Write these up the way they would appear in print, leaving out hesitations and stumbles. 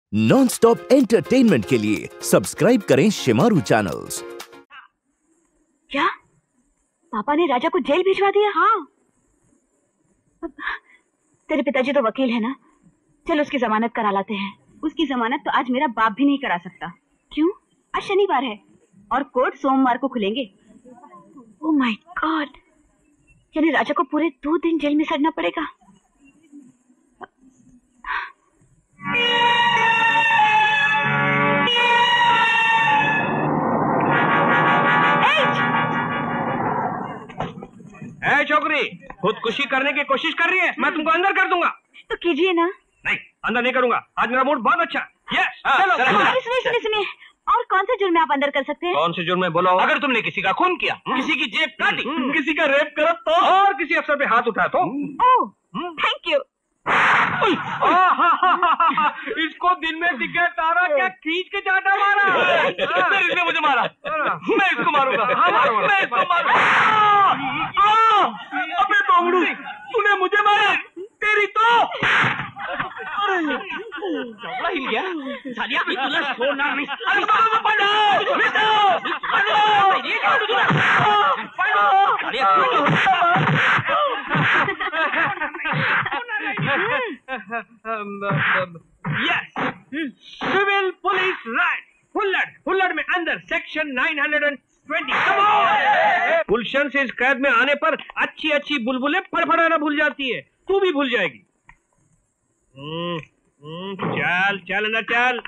Non stop entertainment के लिए subscribe करें शिमारू चैनल्स। क्या पापा ने राजा को जेल भिजवा दिया? हाँ। तेरे पिताजी तो वकील है ना, चल उसकी जमानत करा लाते हैं। उसकी जमानत तो आज मेरा बाप भी नहीं करा सकता। क्यों? आज शनिवार है और कोर्ट सोमवार को खुलेंगे। ओह माय गॉड, यानी राजा को पूरे 2 दिन जेल में सड़ना पड़ेगा। ए छोकरी, खुदकुशी करने की कोशिश कर रही है, मैं तुमको अंदर कर दूंगा। तो कीजिए ना। नहीं, अंदर नहीं करूंगा, आज मेरा मूड बहुत अच्छा है। यस, चलो। सुनिए, और कौन से जुर्म में आप अंदर कर सकते हैं? कौन से जुर्म में बोलो? अगर तुमने किसी का खून किया, किसी की जेब काटी, किसी का रेप करा तो, और किसी अफसर पे हाथ उठाया तो। Oh, thank you. इसको दिन में दिखे तारा क्या खींच के चाटा मारा। इसने मुझे मारा, मैं इसको मारूंगा, मैं इसको मारूंगा। अबे बोंगड़ू, तूने मुझे मारा, तेरी तो चौड़ा हिल गया। सालिया, तुला छोड़ना नहीं। यस, सिविल पुलिस राइट, हुल्लड़ में अंदर सेक्शन 920। गुलशन से इस कैद में आने पर अच्छी अच्छी बुलबुलें फड़फड़ाना भूल जाती है, तू भी भूल जाएगी। चल चल अंदर चल।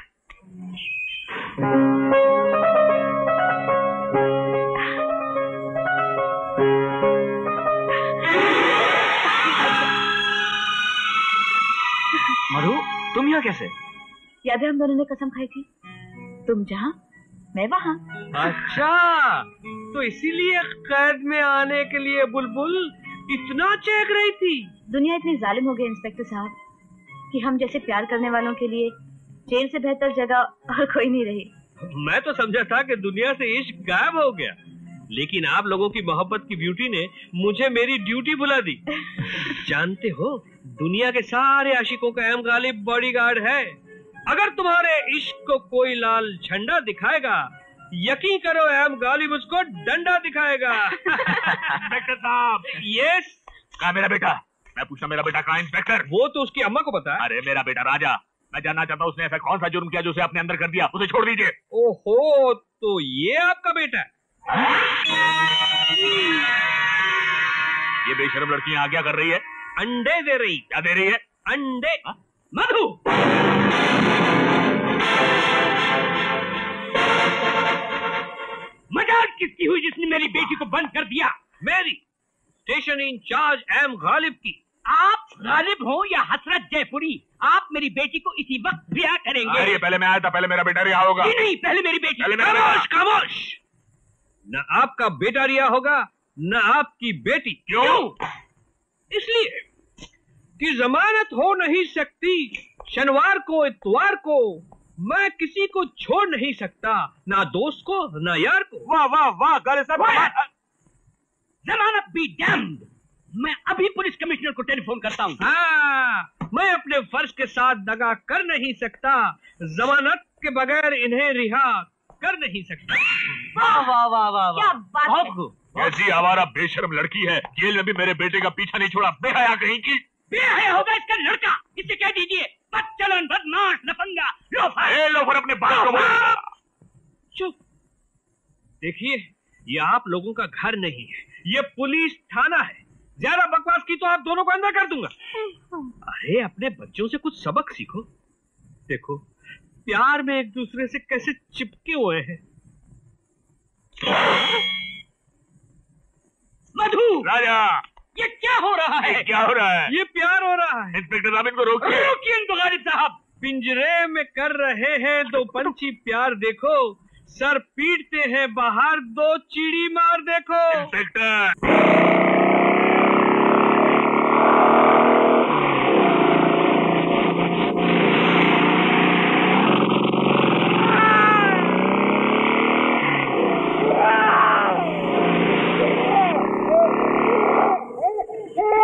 मधु, तुम यहाँ कैसे? याद है हम दोनों ने कसम खाई थी, तुम जहाँ मैं वहाँ। अच्छा, तो इसीलिए कैद में आने के लिए बुलबुल इतना चेक रही थी। दुनिया इतनी जालिम हो गई इंस्पेक्टर साहब कि हम जैसे प्यार करने वालों के लिए जेल से बेहतर जगह और कोई नहीं रही। मैं तो समझा था कि दुनिया से इश्क गायब हो गया, लेकिन आप लोगों की मोहब्बत की ब्यूटी ने मुझे मेरी ड्यूटी भुला दी। जानते हो, दुनिया के सारे आशिकों का एम गालिब बॉडीगार्ड है। अगर तुम्हारे इश्क को कोई लाल झंडा दिखाएगा, यकीन करो एम गालिब उसको डंडा दिखाएगा। इंस्पेक्टर साहब। यस। कहाँ मेरा बेटा? मैं पूछा मेरा बेटा कहाँ इंस्पेक्टर? वो तो उसकी अम्मा को पता है। अरे मेरा बेटा राजा, मैं जानना चाहता हूँ उसने ऐसा कौन सा जुर्म किया जो उसे अपने अंदर कर दिया, उसे छोड़ दीजिए। ओहो, तो ये आपका बेटा है? ये बेशरम लड़की यहाँ क्या कर रही है? अंडे दे रही। क्या दे रही है? अंडे। मधु, मजाक किसकी हुई जिसने मेरी बेटी को बंद कर दिया? मेरी स्टेशन इंचार्ज एम गालिब की। आप गालिब हो या हसरत जयपुरी, आप मेरी बेटी को इसी वक्त रिहा करेंगे। अरे पहले मैं आया था, पहले मेरा बेटा रिहा होगा। नहीं, पहले मेरी बेटी। खामोश खामोश, न आपका बेटा रिहा होगा न आपकी बेटी। क्यों? इसलिए कि जमानत हो नहीं सकती। शनिवार को इतवार को मैं किसी को छोड़ नहीं सकता, ना दोस्त को ना यार को। वाह वाह वाह, गालिब साहब। जमानत बी डैम्ड। मैं अभी पुलिस कमिश्नर को टेलीफोन करता हूँ। हाँ, मैं अपने फर्ज के साथ दगा कर नहीं सकता, जमानत के बगैर इन्हें रिहा कर नहीं सकता। वाह वाह वाह वाह, क्या बात है। बहुत खूब। ऐसी आवारा बेशरम लड़की है, जेल में भी मेरे बेटे का पीछा नहीं छोड़ा। बेहया कहीं की। बेहया होगा इसका लड़का, इसे कह दीजिए बदचलन, बदमाश, लफंगा, लोफर। ए लोफर, अपने बाप को बोल। चुप। देखिए, ये आप लोगों का घर नहीं है, ये पुलिस थाना है। ज्यादा बकवास की तो आप दोनों को अंदर कर दूंगा। अरे अपने बच्चों से कुछ सबक सीखो। देखो, प्यार में एक दूसरे से कैसे चिपके हुए हैं। मधु, राजा, ये क्या हो रहा है? क्या हो रहा है? ये प्यार हो रहा है। इंस्पेक्टर साहब, इनको रोकिए। रोकिए इनको गालिब साहब। पिंजरे में कर रहे हैं दो पंछी प्यार, देखो सर पीटते हैं बाहर दो चिड़ी मार, देखो। इंस्पेक्टर,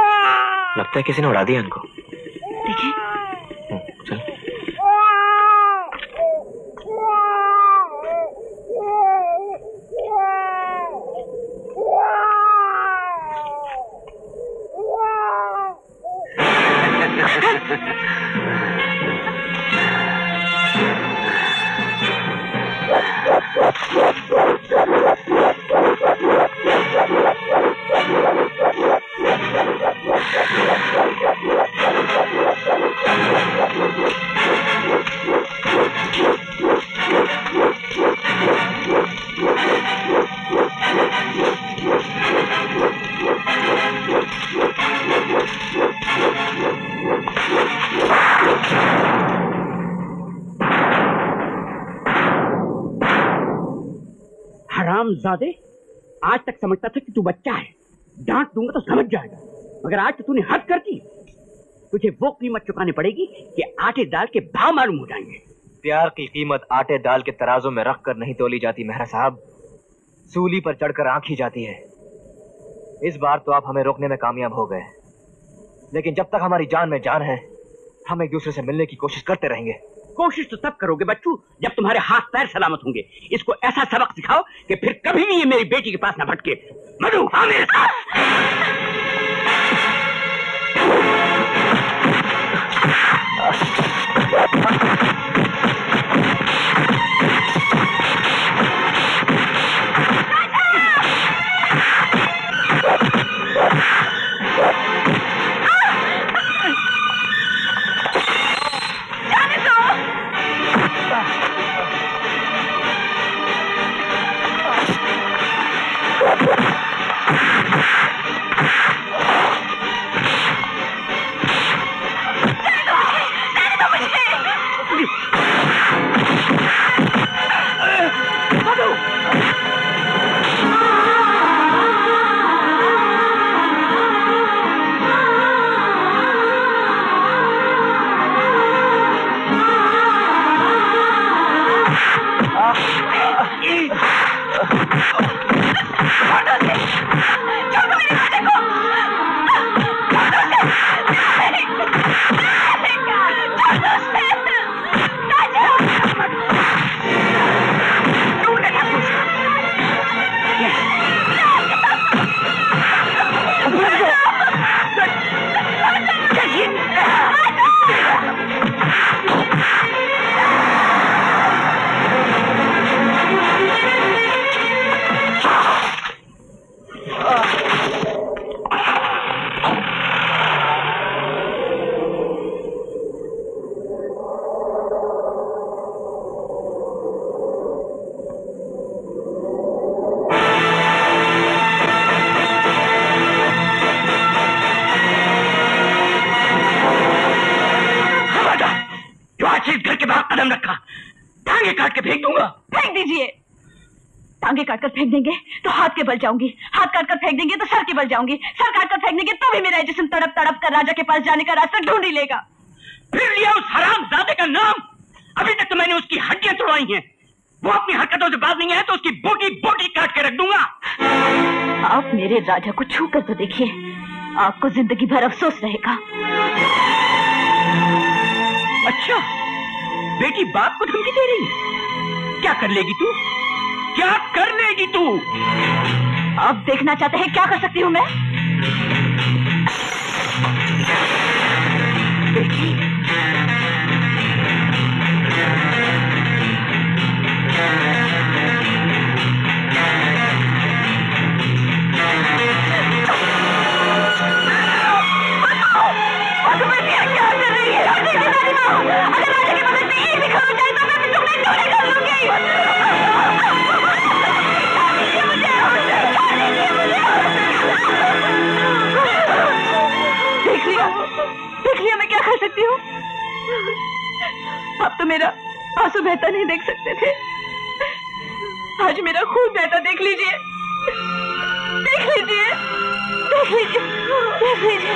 लगता है किसी ने उड़ा दिया इनको। देखें। चल। हरामजादे, आज तक समझता था कि तू बच्चा है, डांट दूंगा तो समझ जाएगा, मगर आज तो तूने हद कर दी। तुझे वो कीमत चुकानी पड़ेगी कि आटे दाल के भाव मालूम हो जाएंगे। प्यार की कीमत आटे दाल के तराजू में रख कर नहीं तोली जाती मेहरा साहब, सूली पर चढ़कर आंकी जाती है। इस बार तो आप हमें रोकने में कामयाब हो गए, लेकिन जब तक हमारी जान में जान है हम एक दूसरे से मिलने की कोशिश करते रहेंगे। कोशिश तो तब करोगे बच्चू जब तुम्हारे हाथ पैर सलामत होंगे। इसको ऐसा सबक सिखाओ कि फिर कभी भी ये मेरी बेटी के पास ना भटके। मधु, हाँ मेरे साथ। फेंक देंगे तो हाथ के बल जाऊंगी, हाथ काट कर फेंक देंगे तो सर के बल जाऊंगी, सर काट कर फेंक देंगे तो भी मेरा जिस्म तड़प तड़प कर राजा के पास जाने का रास्ता ढूंढ ही लेगा। फिर लिया उस हरामजादे का नाम। अभी तक तो मैंने उसकी हड्डियां तोड़वाई हैं। वो अपनी हरकतों से बाज नहीं है तो उसकी बोटी बोटी काट के रख दूंगा। आप मेरे राजा को छू कर तो देखिए, आपको जिंदगी भर अफसोस रहेगा। अच्छा, बेटी बाप को धमकी दे रही है? क्या कर लेगी तू? क्या कर लेगी तू? आप देखना चाहते हैं क्या कर सकती हूँ मैं? बेटी, आप तो मेरा आंसू बहता नहीं देख सकते थे, आज मेरा खून बहता देख लीजिए, देख लीजिए, देख लीजिए, देख लीजिए।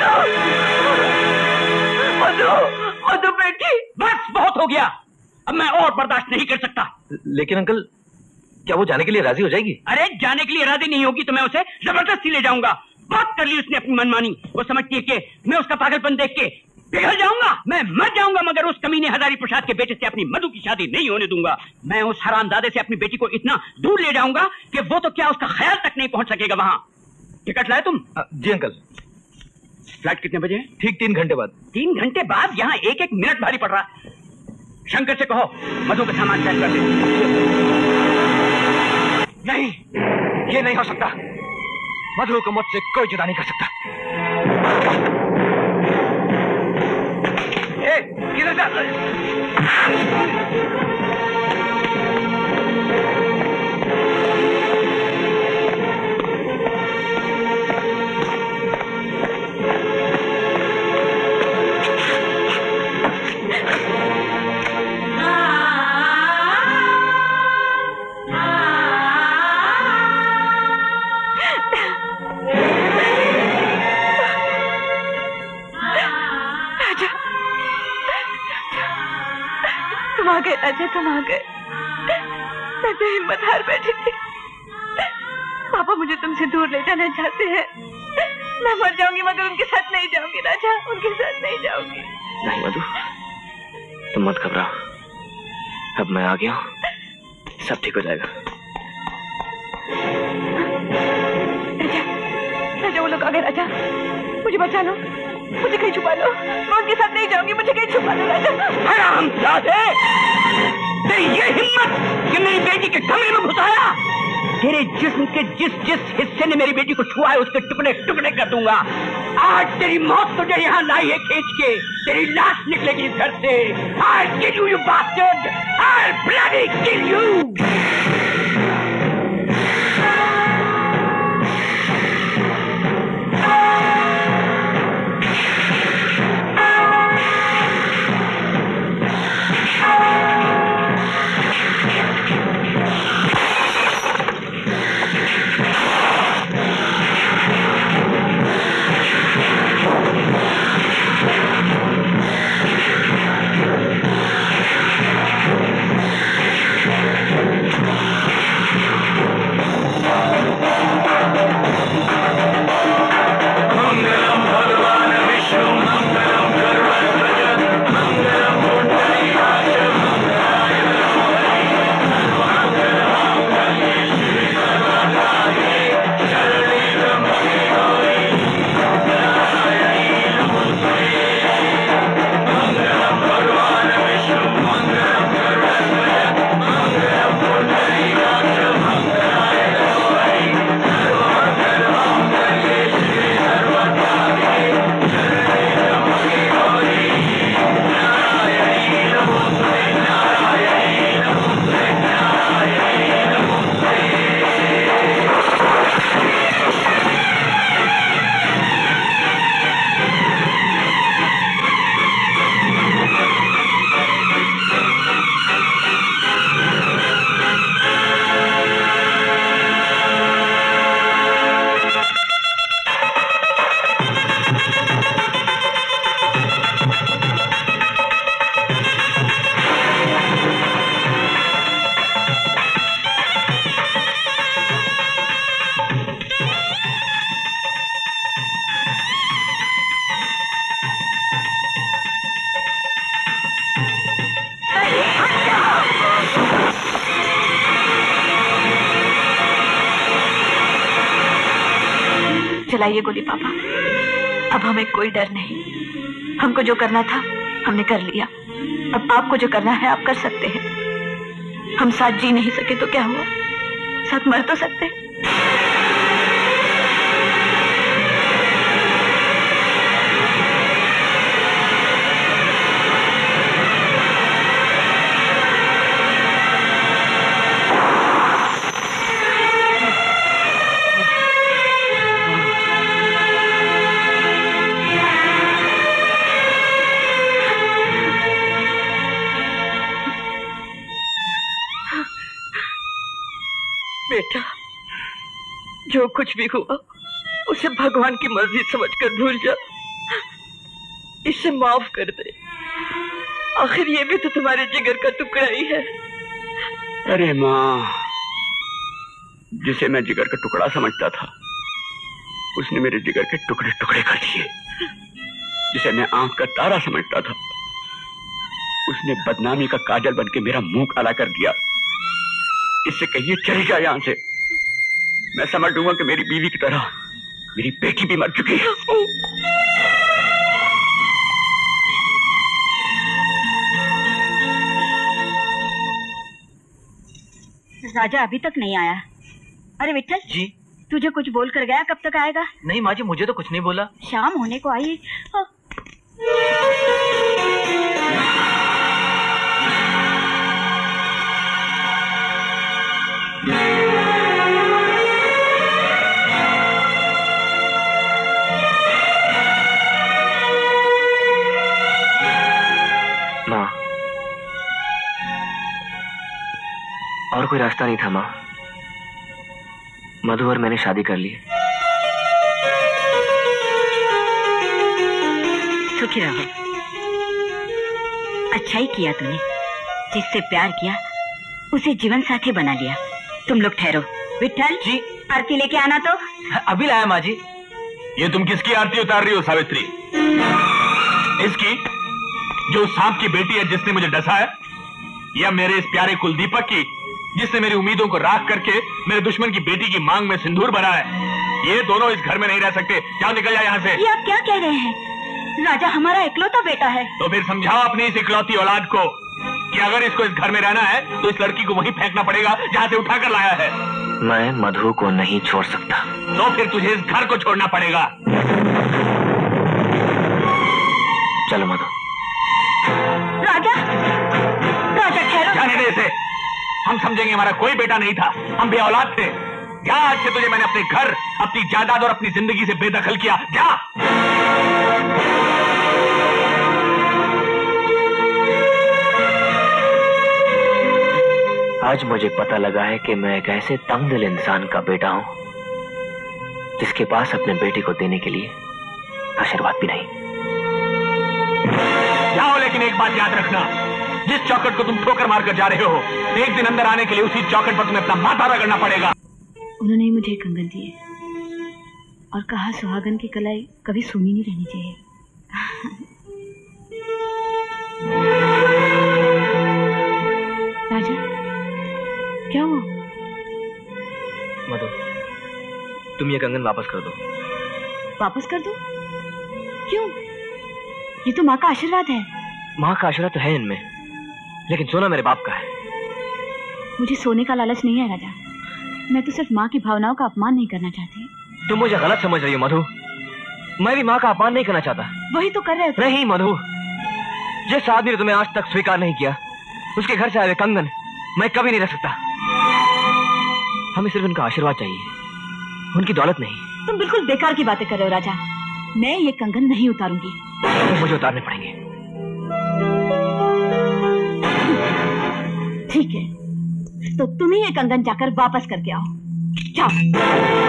मधु बेटी, बस बहुत हो गया, अब मैं और बर्दाश्त नहीं कर सकता। लेकिन अंकल, क्या वो जाने के लिए राजी हो जाएगी? अरे जाने के लिए राजी नहीं होगी तो मैं उसे जबरदस्ती ले जाऊंगा। बात कर ली उसने अपनी मनमानी। वो समझती है कि मैं उसका पागलपन देख के पिघल जाऊंगा, मैं मर जाऊंगा, मगर उस कमीने हजारी प्रसाद के बेटे से अपनी मधु की शादी नहीं होने दूंगा। मैं उस हरामजादे से अपनी बेटी को इतना दूर ले जाऊंगा कि वो तो क्या उसका ख्याल तक नहीं पहुंच सकेगा वहां। टिकट लाए तुम? जी अंकल। फ्लाइट कितने बजे? ठीक 3 घंटे बाद। 3 घंटे बाद? यहाँ एक एक मिनट भारी पड़ रहा। शंकर से कहो मधु का सामान पैक कर दे। नहीं, ये नहीं हो सकता। मधु को मुझसे कोई जुदा नहीं कर सकता। किधर जा? तुम आ गए राजा, तुम आ गए। मैं तो हिम्मत हार बैठी थी। पापा मुझे तुमसे दूर ले जाना चाहते हैं। मैं मर जाऊंगी मगर उनके साथ नहीं जाऊंगी राजा, उनके साथ नहीं जाऊंगी। नहीं मधु, तुम मत घबराओ, अब मैं आ गया हूँ, सब ठीक हो जाएगा। राजा, राजा वो लोग आ गए राजा, मुझे बचा लो, मुझे कहीं छुपा लो, मैं उनके साथ नहीं जाऊंगी, मुझे कहीं छुपा लो राजा। हरामजादे, तेरी ये हिम्मत कि मेरी बेटी के कमरे में घुसाया। तेरे जिस्म के जिस जिस हिस्से ने मेरी बेटी को छुआ है उसके टुकड़े टुकड़े कर दूंगा। आज तेरी मौत तुझे यहाँ लाई है खींच के, तेरी लाश निकलेगी इस घर से। I'll kill you, you bastard! I'll bloody kill you! चलाइए गोली पापा, अब हमें कोई डर नहीं। हमको जो करना था हमने कर लिया, अब आपको जो करना है आप कर सकते हैं। हम साथ जी नहीं सके तो क्या हुआ, साथ मर तो सकते हैं। बेटा, जो कुछ भी हुआ उसे भगवान की मर्जी समझकर भूल जा, इसे माफ कर दे। आखिर ये भी तो तुम्हारे जिगर का टुकड़ा ही है। अरे माँ, जिसे मैं जिगर का टुकड़ा समझता था उसने मेरे जिगर के टुकड़े टुकड़े कर दिए। जिसे मैं आंख का तारा समझता था उसने बदनामी का काजल बनके मेरा मुंह काला कर दिया। इससे कहिए चली जाए यहां से, मैं समझ लूंगा कि मेरी बीवी की तरह मेरी बेटी भी मर चुकी है। राजा अभी तक नहीं आया। अरे विठल जी, तुझे कुछ बोल कर गया, कब तक आएगा? नहीं माँ जी, मुझे तो कुछ नहीं बोला। शाम होने को आई। माँ, और कोई रास्ता नहीं था माँ। मधु और मैंने शादी कर ली। सुखी रहो, अच्छा ही किया तूने। जिससे प्यार किया उसे जीवन साथी बना लिया। तुम लोग ठहरो। विठल जी। आरती लेके आना तो। अभी लाया माँ जी। ये तुम किसकी आरती उतार रही हो सावित्री? इसकी, जो सांप की बेटी है जिसने मुझे डसा है, या मेरे इस प्यारे कुलदीपक की जिसने मेरी उम्मीदों को राख करके मेरे दुश्मन की बेटी की मांग में सिंदूर भरा है? ये दोनों इस घर में नहीं रह सकते। जाओ, निकल जाओ यहाँ से। ये आप क्या कह रहे हैं? राजा हमारा इकलौता बेटा है। तो फिर समझाओ अपनी इस इकलौती औलाद को कि अगर इसको इस घर में रहना है तो इस लड़की को वहीं फेंकना पड़ेगा जहाँ से उठाकर लाया है। मैं मधु को नहीं छोड़ सकता। तो फिर तुझे इस घर को छोड़ना पड़ेगा। चलो मधु। राजा, राजा ठहरो। जाने दे इसे। हम समझेंगे हमारा कोई बेटा नहीं था, हम बे औलाद थे। जा, आज से तुझे मैंने अपने घर, अपनी जायदाद और अपनी जिंदगी से बेदखल किया। जा। आज मुझे पता लगा है कि मैं एक ऐसे तंगदिल इंसान का बेटा हूं जिसके पास अपने बेटे को देने के लिए आशीर्वाद भी नहीं। जाओ, लेकिन एक बात याद रखना, जिस चौखट को तुम ठोकर मारकर जा रहे हो, एक दिन अंदर आने के लिए उसी चौखट पर तुम्हें अपना माथा रगड़ना पड़ेगा। उन्होंने ही मुझे कंगन दिए और कहा सुहागन की कलाई कभी सूनी नहीं रहनी चाहिए। राजा, क्या हुआ? मधु, तुम ये कंगन वापस कर दो। वापस कर दो? क्यों? ये तो माँ का आशीर्वाद है। माँ का आशीर्वाद तो है इनमें, लेकिन सोना मेरे बाप का है। मुझे सोने का लालच नहीं है राजा। मैं तो सिर्फ माँ की भावनाओं का अपमान नहीं करना चाहती। तुम मुझे गलत समझ रही हो मधु। मैं भी माँ का अपमान नहीं करना चाहता। वही तो कर रहे हो। नहीं मधु, जिस आदमी ने तुम्हें आज तक स्वीकार नहीं किया, उसके घर से आए हुए कंगन मैं कभी नहीं रख सकता। हमें सिर्फ उनका आशीर्वाद चाहिए, उनकी दौलत नहीं। तुम बिल्कुल बेकार की बातें कर रहे हो राजा। मैं ये कंगन नहीं उतारूंगी। तो मुझे उतारने पड़ेंगे। ठीक है, तो तुम ही ये कंगन जाकर वापस करके आओ। जाओ।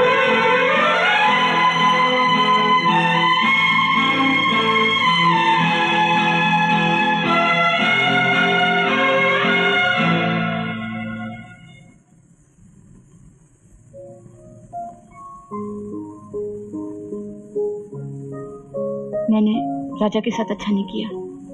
मैंने राजा के साथ अच्छा नहीं किया,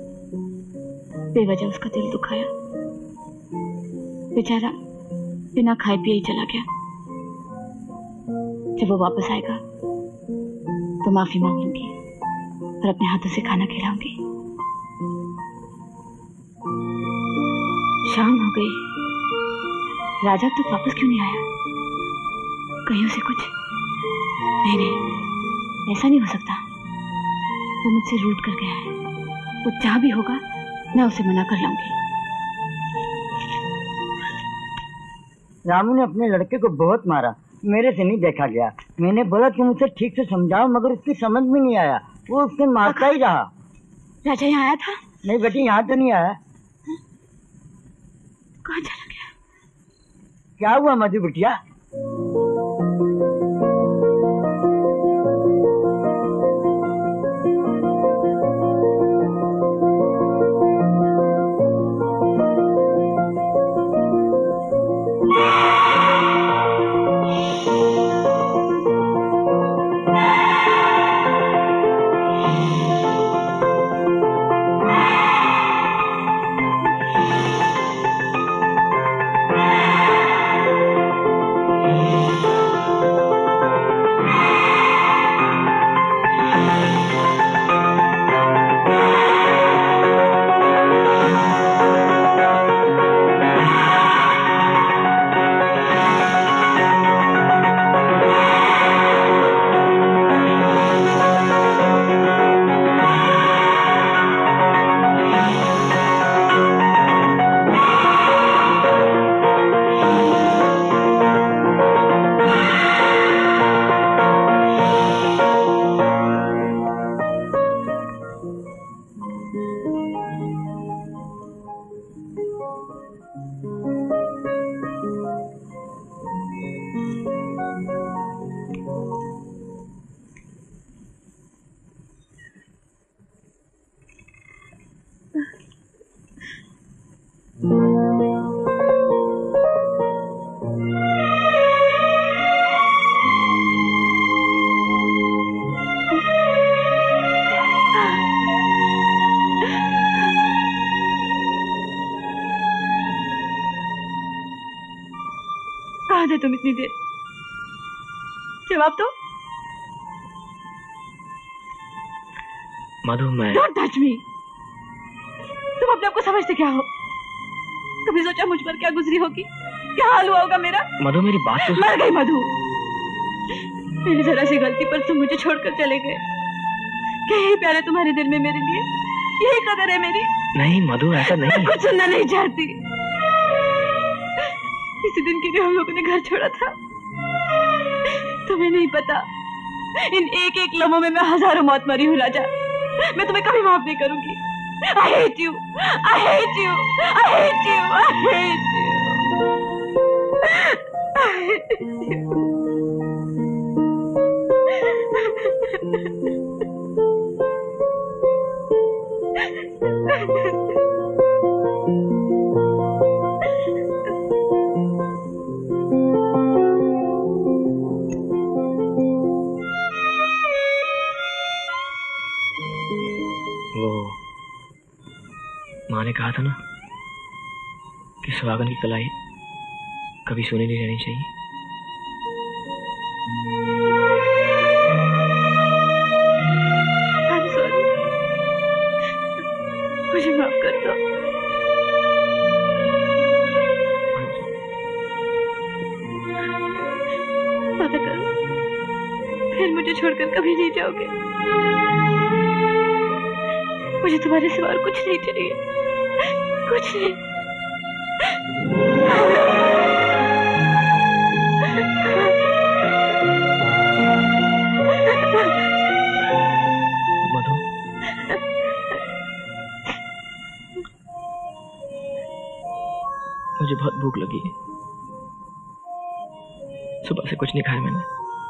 बेवजह उसका दिल दुखाया। बेचारा बिना खाए पिए ही चला गया। जब वो वापस आएगा तो माफी मांग लूंगी और अपने हाथों से खाना खिलाऊंगी। शाम हो गई, राजा अब तक वापस क्यों नहीं आया? कहीं उसे कुछ नहीं, ऐसा नहीं हो सकता। वो मुझसे रूठ कर गया है। वो जहां भी होगा मैं उसे मना कर लाऊंगी। रामू ने अपने लड़के को बहुत मारा, मेरे से नहीं देखा गया। मैंने बोला तुम उसे ठीक से समझाओ, मगर उसकी समझ में नहीं आया। वो उससे मारता ही रहा। राजा यहाँ आया था? नहीं बेटी, यहाँ तो नहीं आया। कहाँ चला गया? क्या हुआ मधु बिटिया? कहाँ थे तुम इतनी देर? जवाब दो। मधु, मैं डोंट टच मी। तुम अपने आप को समझते क्या हो? कभी सोचा मुझ पर क्या गुजरी होगी, क्या हाल हुआ होगा मेरा? मधु, मेरी बात तो मर गई मधु। मेरी जरा सी गलती पर तुम मुझे छोड़कर चले गए। क्या यही प्यार है तुम्हारे दिल में मेरे लिए? यही कदर है मेरी? नहीं मधु, ऐसा नहीं। मैं कुछ सुनना नहीं चाहती। इसी दिन के लिए हम लोगों ने घर छोड़ा था। तुम्हें नहीं पता, इन एक एक लम्हों में मैं हजारों मौत मरी हूँ राजा। मैं तुम्हें कभी माफ नहीं करूंगी। I hate you. I hate you. I hate you. I hate you. I hate you. माँ ने कहा था ना कि सुहागन की कलाई कभी सुनी नहीं रहनी चाहिए। I'm sorry. मुझे माफ कर दो। वादा करो, फिर मुझे छोड़कर कभी नहीं जाओगे। मुझे तुम्हारे सिवा और कुछ नहीं चाहिए, कुछ नहीं। मधु, मुझे बहुत भूख लगी है। सुबह से कुछ नहीं खाया मैंने।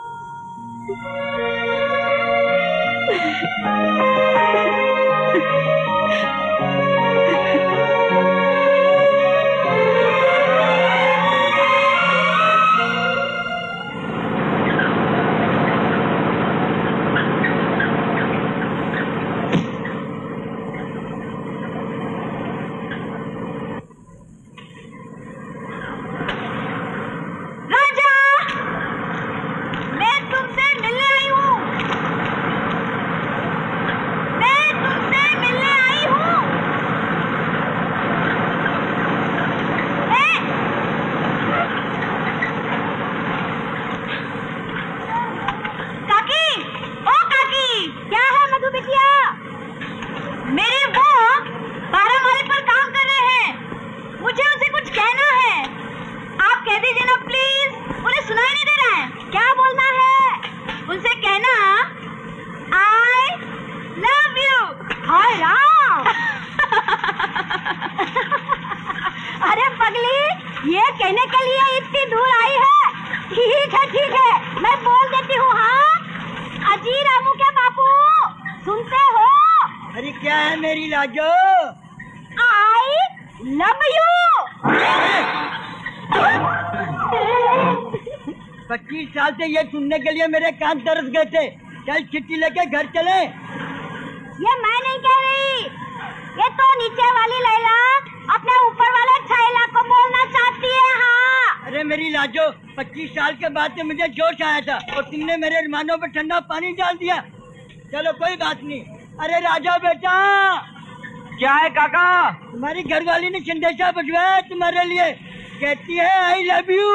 ये सुनने के लिए मेरे कान तरस गए थे। चल चिट्ठी लेके घर चले। ये मैं नहीं कह रही, ये तो नीचे वाली लैला अपने ऊपर वाले छैला को बोलना चाहती है। हाँ, अरे मेरी लाजो, 25 साल के बाद से मुझे जोश आया था और तुमने मेरे अरमानों पर ठंडा पानी डाल दिया। चलो कोई बात नहीं। अरे राजा बेटा। क्या है काका? तुम्हारी घरवाली ने संदेशा भिजवाया तुम्हारे लिए, कहती है आई लव यू।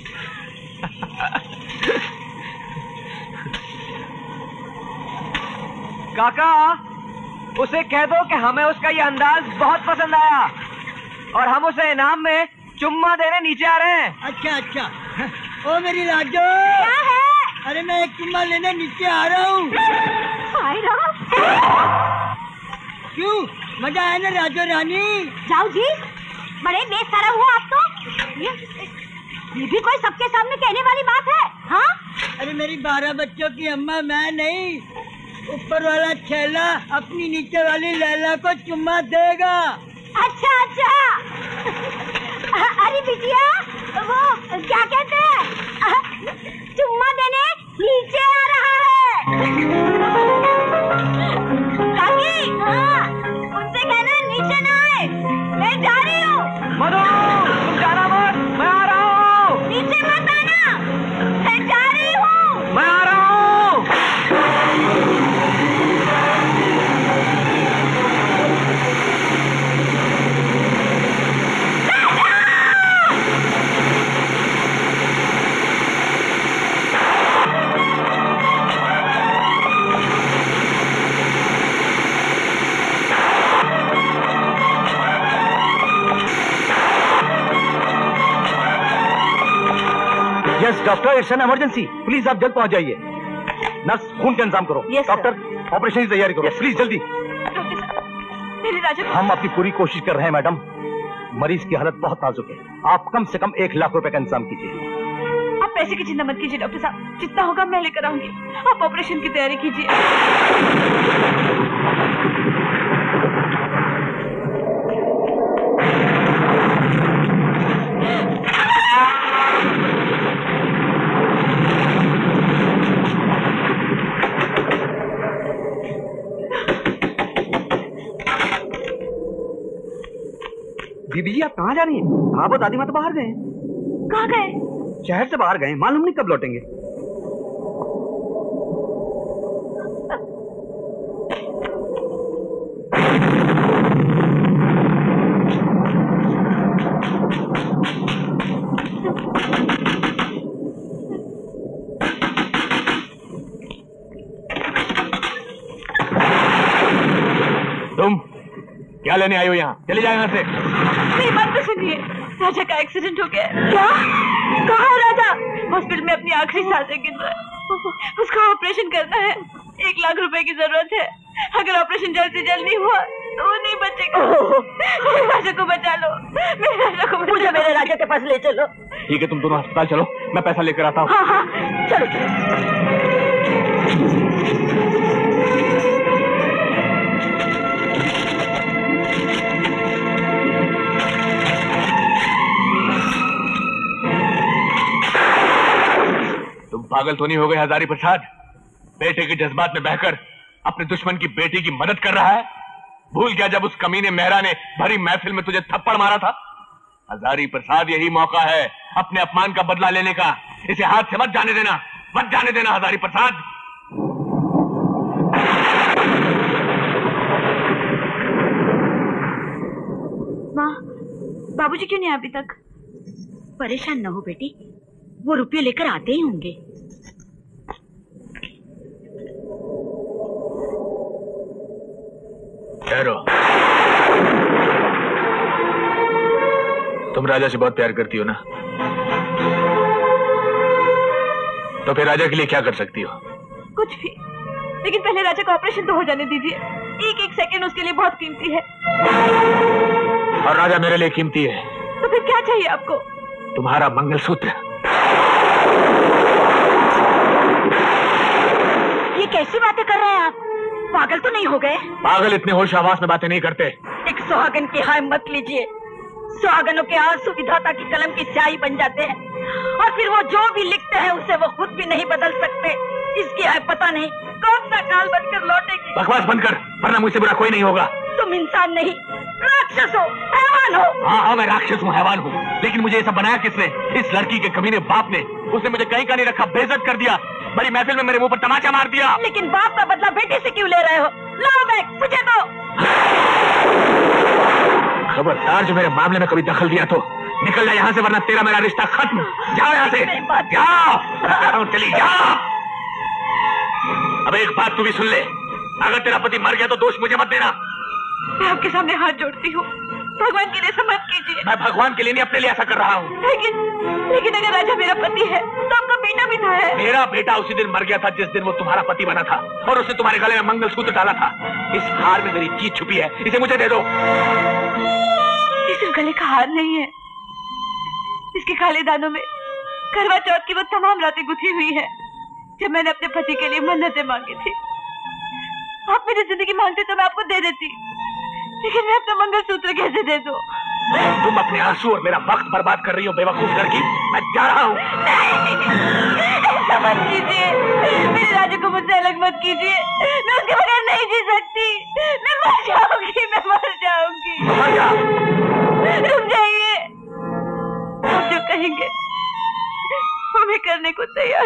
काका, उसे कह दो कि हमें उसका ये अंदाज बहुत पसंद आया और हम उसे इनाम में चुम्मा देने नीचे आ रहे हैं। अच्छा अच्छा। ओ मेरी लाजो। क्या है? अरे मैं एक चुम्मा लेने नीचे आ रहा हूँ। क्यों, मजा आया ना राजो रानी? जाओ जी, बड़े बेसरा हुआ आप तो। ये भी कोई सबके सामने कहने वाली बात है? हाँ? अरे मेरी 12 बच्चों की अम्मा मैं नहीं, ऊपर वाला छैला अपनी नीचे वाली लैला को चुम्मा देगा। अच्छा अच्छा। अरे बिटिया, वो क्या कहते हैं, चुम्मा देने नीचे आ रहा है। काकी, हाँ, उनसे कहना नीचे ना आए, मैं जा रही हूँ। मधु, तुम जाना मत, मैं आ रहा हूँ। नीचे मत yes doctor, it's an emergency, please आप जल्द पहुंच जाइए। नर्स, खून का इंतजाम करो। Yes, डॉक्टर, ऑपरेशन की तैयारी करो। प्लीज जल्दी। डॉक्टर साहब, मेरे राजा को... हम अपनी पूरी कोशिश कर रहे हैं मैडम, मरीज की हालत बहुत नाजुक है। आप कम से कम 1 लाख रुपए का इंतजाम कीजिए। आप पैसे की चिंता मत कीजिए डॉक्टर साहब, जितना होगा मैं लेकर आऊंगी। आप ऑपरेशन की तैयारी कीजिए। बीबी जी, आप कहाँ जा रही हैं? आप और दादी माँ तो बाहर गए। कहाँ गए? शहर से बाहर गए, मालूम नहीं कब लौटेंगे। तुम क्या लेने आई हो यहाँ? चले जाओ यहाँ से। मेरी बात तो सुनिए, राजा का एक्सीडेंट हो गया। क्या? कहाँ है राजा? हॉस्पिटल में अपनी आखिरी सांसें गिन रहा है। उसका ऑपरेशन करना है, 1 लाख रुपए की जरूरत है। अगर ऑपरेशन जल्द से जल्द नहीं हुआ तो वो नहीं बचेगा। मेरे राजा को बचा लो, मेरे राजा को बचा लो। मुझे मेरे राजा के पास ले चलो। ठीक है, तुम दोनों अस्पताल चलो, मैं पैसा लेकर आता हूँ। हाँ हाँ, चलो। तुम पागल तो नहीं हो गए हजारी प्रसाद? बेटे के जज्बात में बहकर अपने दुश्मन की बेटी की मदद कर रहा है। भूल गया जब उस कमीने मेहरा ने भरी महफिल में तुझे थप्पड़ मारा था? हजारी प्रसाद, यही मौका है अपने अपमान का बदला लेने का। इसे हाथ से मत जाने देना, मत जाने देना हजारी प्रसाद। माँ, बाबूजी क्यों नहीं आए अभी तक? परेशान न हो बेटी, वो रुपये लेकर आते ही होंगे। ठहरो, तुम राजा से बहुत प्यार करती हो ना, तो फिर राजा के लिए क्या कर सकती हो? कुछ भी, लेकिन पहले राजा का ऑपरेशन तो हो जाने दीजिए। एक सेकंड उसके लिए बहुत कीमती है। और राजा मेरे लिए कीमती है। तो फिर क्या चाहिए आपको? तुम्हारा मंगलसूत्र। ये कैसी बातें कर रहे हैं आप? पागल तो नहीं हो गए? पागल इतने होश आवाज में बातें नहीं करते। एक सुहागन की हाय मत लीजिए। सुहागनों के आंसू विधाता की कलम की स्याही बन जाते हैं, और फिर वो जो भी लिखते हैं उसे वो खुद भी नहीं बदल सकते। इसकी हाय पता नहीं कौन सा काल बनकर लौटेगी। बकवास बंद कर, वरना मुझसे बुरा कोई नहीं होगा। तुम इंसान नहीं, राक्षस हो, हैवान हो। हाँ, मैं राक्षस हूँ, हैवान हूँ, लेकिन मुझे ये सब बनाया किसने? इस लड़की के कमीने बाप ने। उसने मुझे कहीं का नहीं रखा, बेइज्जत कर दिया, बड़ी महफिल में मेरे मुंह पर तमाचा मार दिया। लेकिन बाप का बदला बेटे से क्यों ले रहे हो? लाओ बैग, मुझे दो। खबरदार, जो मेरे मामले में कभी दखल दिया तो निकल जा यहाँ से, वरना तेरा मेरा रिश्ता खत्म। जाओ यहाँ से, जाओ, चली जाओ। अब एक बात तू भी सुन ले, अगर तेरा पति मर गया तो दोष मुझे मत देना। मैं आपके सामने हाथ जोड़ती हूँ, भगवान के लिए ऐसा मत कीजिए। मैं भगवान के लिए नहीं, अपने लिए ऐसा कर रहा हूँ। लेकिन अगर राजा मेरा पति है तो आपका बेटा भी तो है। मेरा बेटा उसी दिन मर गया था जिस दिन वो तुम्हारा पति बना था, और उसने तुम्हारे गले में मंगलसूत्र डाला था। इस हार में मेरी जीत छुपी है, इसे मुझे दे दो। ये सिर्फ गले का हार नहीं है, इसके काले दानों में करवा चौथ की वो तमाम रातें गुथी हुई है जब मैंने अपने पति के लिए मन्नतें मांगी थी। आप मेरी जिंदगी मांगते तो मैं आपको दे देती, लेकिन मैं अपना मंगलसूत्र कैसे दे दूं? तुम अपने आंसू और मेरा वक्त बर्बाद कर रही हो बेवकूफ लड़की। मैं जा रहा हूँ। ऐसा मत कीजिए, मेरे राजा को मुझसे अलग मत कीजिए। मैं उसके बगैर नहीं जी सकती। मैं मर जाऊंगी, मैं मर जाऊंगी। रुक जाइए, आप जो कहेंगे वो मैं करने को तैयार।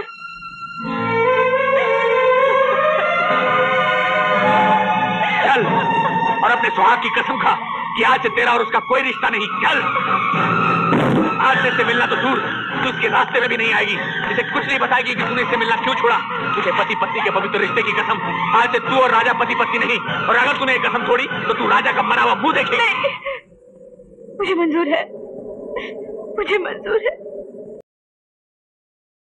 चल, और अपने सुहाग की कसम खा कि आज से तेरा और उसका कोई रिश्ता नहीं। चल, आज से मिलना तो दूर, तू उसके रास्ते में भी नहीं आएगी। इसे कुछ नहीं बताएगी कि तूने इससे मिलना क्यों छोड़ा। तुझे पति पत्नी के पवित्र रिश्ते की कसम, आज से तू और राजा पति पत्नी नहीं। और अगर तूने एक कसम छोड़ी तो तू राजा का मरा हुआ मुंह देखेगी। मुझे मंजूर है, मुझे मंजूर है।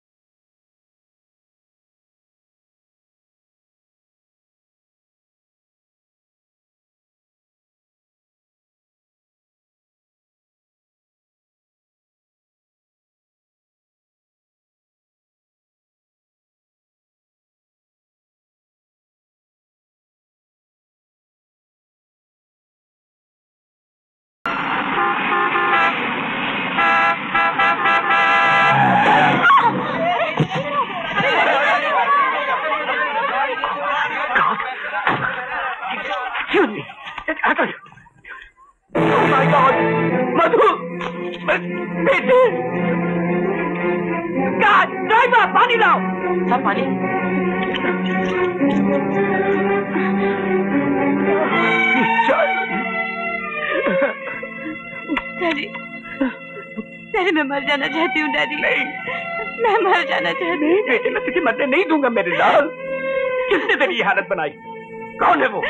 बेटे। ड्राइवर पानी लाओ। सर पानी। डैडी, डैडी मैं मर जाना चाहती हूँ डैडी। नहीं, मैं मर जाना चाहती हूँ बेटे, मैं तुझे मरने नहीं दूंगा मेरे लाल। किसने तेरी ये हालत बनाई? कौन है वो?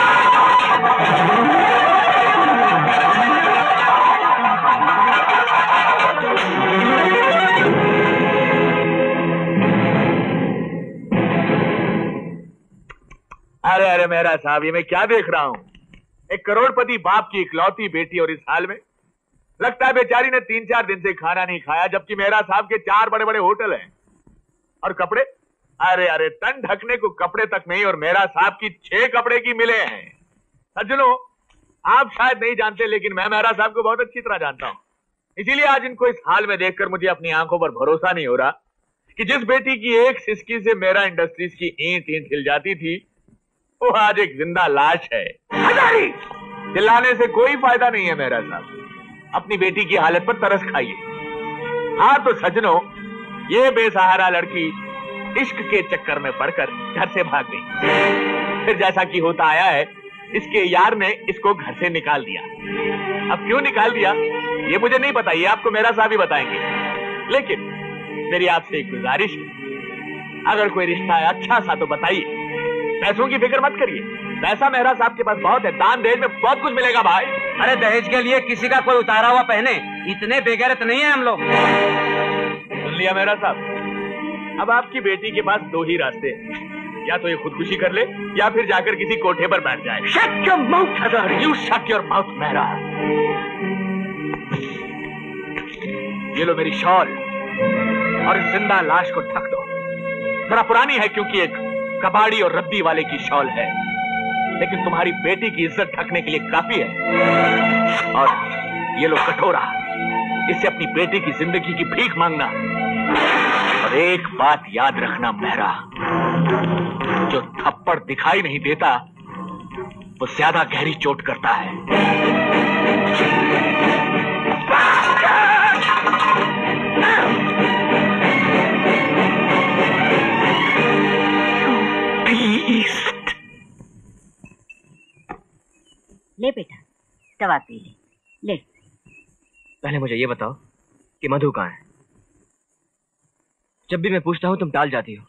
अरे अरे मेरा साहब, ये मैं क्या देख रहा हूँ? एक करोड़पति बाप की इकलौती बेटी और इस हाल में। लगता है बेचारी ने 3-4 दिन से खाना नहीं खाया, जबकि मेरा साहब के 4 बड़े बड़े होटल हैं। और कपड़े, अरे अरे तन ढकने को कपड़े तक नहीं, और मेरा साहब की 6 कपड़े की मिले हैं। सज्जनों, आप शायद नहीं जानते, लेकिन मैं मेरा साहब को बहुत अच्छी तरह जानता हूँ। इसीलिए आज इनको इस हाल में देखकर मुझे अपनी आंखों पर भरोसा नहीं हो रहा कि जिस बेटी की एक सिसकी से मेरा इंडस्ट्रीज की ईंट ईंट हिल जाती थी, वो आज एक जिंदा लाश है। हजारी! चिल्लाने से कोई फायदा नहीं है मेरा साहब। अपनी बेटी की हालत पर तरस खाइए। हाँ तो सज्जनों, ये बेसहारा लड़की इश्क के चक्कर में पड़कर घर से भाग गई। फिर जैसा कि होता आया है, इसके यार ने इसको घर से निकाल दिया। अब क्यों निकाल दिया ये मुझे नहीं पता, ये आपको मेरा साहब ही बताएंगे। लेकिन मेरी आपसे एक गुजारिश है, अगर कोई रिश्ता है अच्छा सा तो बताइए। पैसों की फिक्र मत करिए, पैसा मेहरा साहब के पास बहुत है, दान दहेज में बहुत कुछ मिलेगा भाई। अरे दहेज के लिए किसी का कोई उतारा हुआ पहने, इतने बेगैरत नहीं है हम लोग। सुन लिया मेरा साहब, अब आपकी बेटी के पास 2 ही रास्ते हैं, या तो ये खुदकुशी कर ले या फिर जाकर किसी कोठे पर बैठ जाए। Shut your mouth Hazari, you shut your mouth Mehra. ये लो मेरी शॉल और जिंदा लाश को ढक दो। जरा पुरानी है क्योंकि एक कबाड़ी और रद्दी वाले की शॉल है, लेकिन तुम्हारी बेटी की इज्जत ढकने के लिए काफी है। और ये लो कटोरा, इससे अपनी बेटी की जिंदगी की भीख मांगना। और एक बात याद रखना मेहरा, जो थप्पड़ दिखाई नहीं देता वो ज्यादा गहरी चोट करता है। ले बेटा, दवा पी ले। ले। पहले मुझे ये बताओ कि मधु कहाँ है? जब भी मैं पूछता हूँ तुम टाल जाती हो।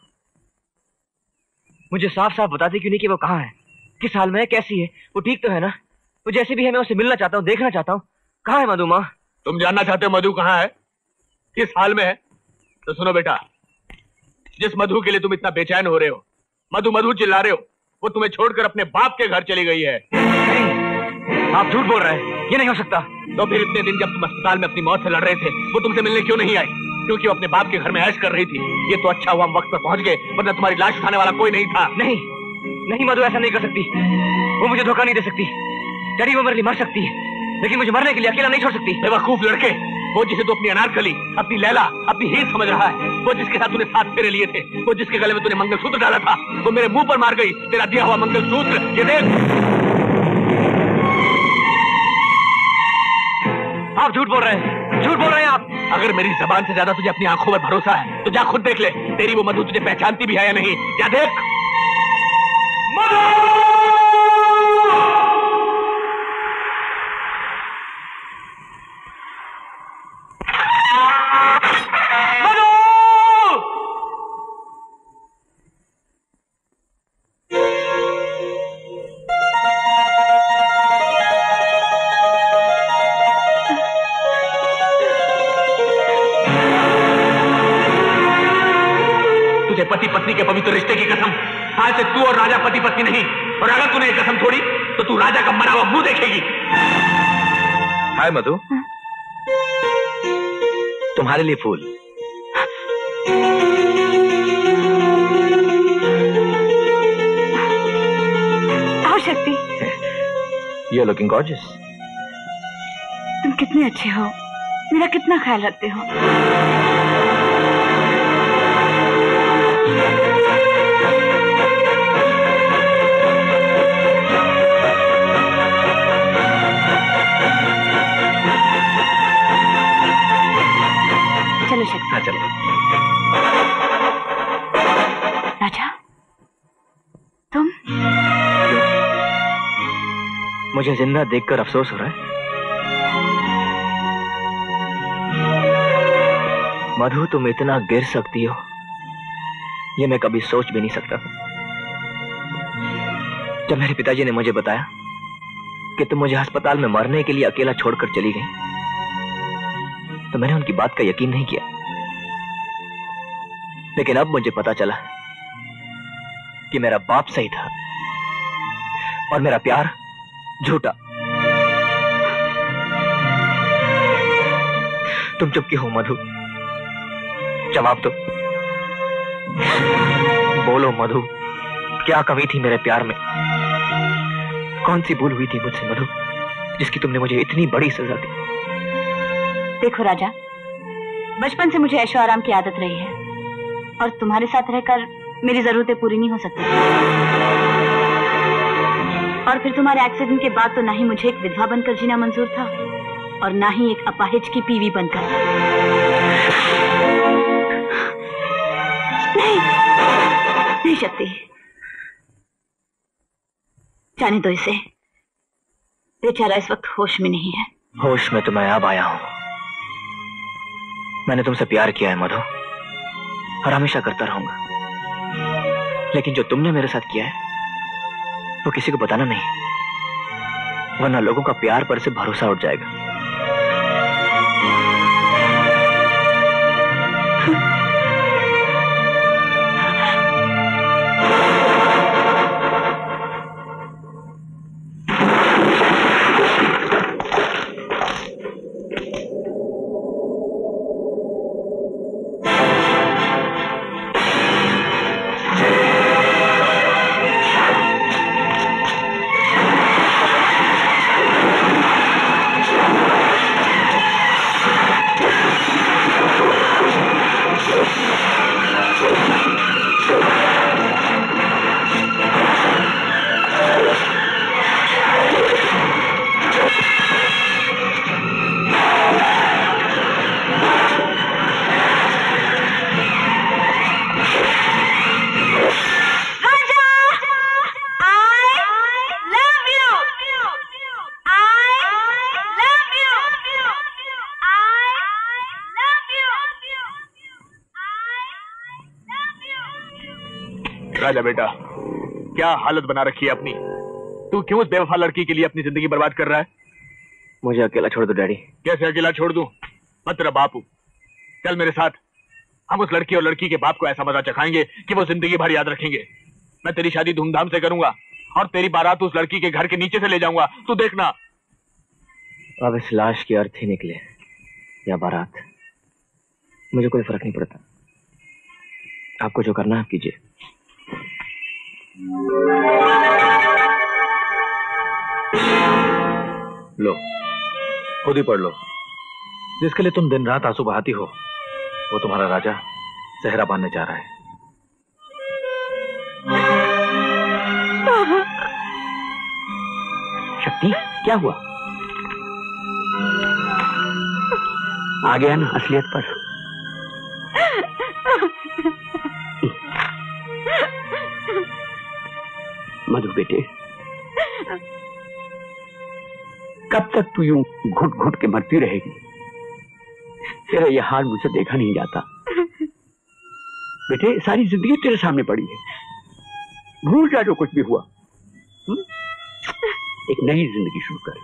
मुझे साफ साफ बताती क्यों नहीं कि वो कहाँ है, किस हाल में है, कैसी है? वो ठीक तो है ना? वो जैसे भी है मैं उससे मिलना चाहता हूँ, देखना चाहता हूँ। कहाँ है मधु माँ? तुम जानना चाहते हो मधु कहाँ है, किस हाल में है? तो सुनो बेटा, जिस मधु के लिए तुम इतना बेचैन हो रहे हो, मधु मधु चिल्ला रहे हो, वो तुम्हें छोड़कर अपने बाप के घर चली गई है। आप झूठ बोल रहे हैं, ये नहीं हो सकता। तो फिर इतने दिन जब तुम अस्पताल में अपनी मौत से लड़ रहे थे, वो तुमसे मिलने क्यों नहीं आई? क्योंकि वो अपने बाप के घर में ऐश कर रही थी। ये तो अच्छा हुआ हम वक्त पर पहुंच गए, वरना तुम्हारी लाश उठाने वाला कोई नहीं था। नहीं नहीं मधु ऐसा नहीं कर सकती, वो मुझे धोखा नहीं दे सकती। डैडी वो मेरे लिए मर सकती है, लेकिन मुझे मरने के लिए अकेला नहीं छोड़ सकती। बेवकूफ लड़के, वो जिसे तू अपनी अनारकली, अपनी लैला, अपनी हीर समझ रहा है, वो जिसके साथ तूने 7 फेरे लिए थे, वो जिसके गले में तूने मंगलसूत्र डाला था, वो मेरे मुंह पर मार गई तेरा दिया हुआ मंगलसूत्र। ये देख, आप झूठ बोल रहे हैं, झूठ बोल रहे हैं आप। अगर मेरी जबान से ज्यादा तुझे अपनी आंखों पर भरोसा है तो जा खुद देख ले, तेरी वो मधु तुझे पहचानती भी है या नहीं। क्या देख, मधु! पति पत्नी के पवित्र रिश्ते की कसम, आज से तू और राजा पति पत्नी नहीं, और अगर तूने ये कसम तोड़ी तो तू राजा का मरा हुआ मुंह देखेगी। हाय मधु, तुम्हारे लिए फूल। आओ शक्ति। You're looking gorgeous. तुम कितने अच्छे हो, मेरा कितना ख्याल रखते हो। हाँ चलो। राजा, तुम? मुझे जिंदा देखकर अफसोस हो रहा है? मधु, तुम इतना गिर सकती हो ये मैं कभी सोच भी नहीं सकता। जब मेरे पिताजी ने मुझे बताया कि तुम मुझे अस्पताल में मरने के लिए अकेला छोड़कर चली गई, तो मैंने उनकी बात का यकीन नहीं किया। लेकिन अब मुझे पता चला कि मेरा बाप सही था और मेरा प्यार झूठा। तुम चुप क्यों हो मधु? जवाब दो, बोलो मधु, क्या कमी थी मेरे प्यार में? कौन सी भूल हुई थी मुझसे मधु, जिसकी तुमने मुझे इतनी बड़ी सजा दी? देखो राजा, बचपन से मुझे ऐशो आराम की आदत रही है और तुम्हारे साथ रहकर मेरी जरूरतें पूरी नहीं हो सकती। और फिर तुम्हारे एक्सीडेंट के बाद तो ना ही मुझे एक विधवा बनकर जीना मंजूर था और ना ही एक अपाहिज की बीवी बनकर। नहीं शक्ति, जाने दो इसे। बेचारा इस वक्त होश में नहीं है। होश में तो मैं अब आया हूं। मैंने तुमसे प्यार किया है मधु और हमेशा करता रहूंगा, लेकिन जो तुमने मेरे साथ किया है वो किसी को बताना नहीं, वरना लोगों का प्यार पर से भरोसा उठ जाएगा। राजा बेटा, क्या हालत बना रखी है अपनी? तू क्यों उस बेवफा लड़की के लिए अपनी जिंदगी बर्बाद कर रहा है? मुझे अकेला छोड़ दो डैडी। कैसे अकेला छोड़ दूं? मैं तेरा बाप हूं। चल मेरे साथ, हम उस लड़की और लड़की के बाप को ऐसा मजा चखाएंगे कि वो जिंदगी भर याद रखेंगे। मैं तेरी शादी धूमधाम से करूंगा और तेरी बारात उस लड़की के घर के नीचे से ले जाऊंगा, तू देखना। अब इस लाश की अर्थी निकले या बारात, मुझे कोई फर्क नहीं पड़ता। आपको जो करना है आप कीजिए। लो, खुद ही पढ़ लो। जिसके लिए तुम दिन रात आंसू बहाती हो, वो तुम्हारा राजा सेहरा बांधने जा रहा है। शक्ति, क्या हुआ? आ गया ना असलियत पर। मधु बेटे, कब तक तू यूं घुट घुट के मरती रहेगी? तेरा यह हाल मुझसे देखा नहीं जाता। बेटे, सारी जिंदगी तेरे सामने पड़ी है, भूल जा जो कुछ भी हुआ। एक नई जिंदगी शुरू कर।